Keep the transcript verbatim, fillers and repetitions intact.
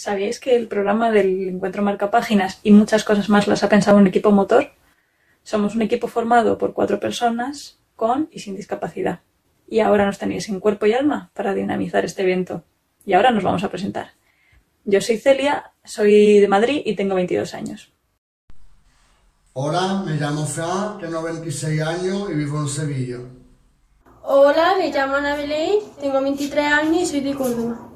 ¿Sabíais que el programa del Encuentro Marcapáginas y muchas cosas más las ha pensado un equipo motor? Somos un equipo formado por cuatro personas con y sin discapacidad. Y ahora nos tenéis en cuerpo y alma para dinamizar este evento. Y ahora nos vamos a presentar. Yo soy Celia, soy de Madrid y tengo veintidós años. Hola, me llamo Fran, tengo veintiséis años y vivo en Sevilla. Hola, me llamo Ana Belén, tengo veintitrés años y soy de Córdoba.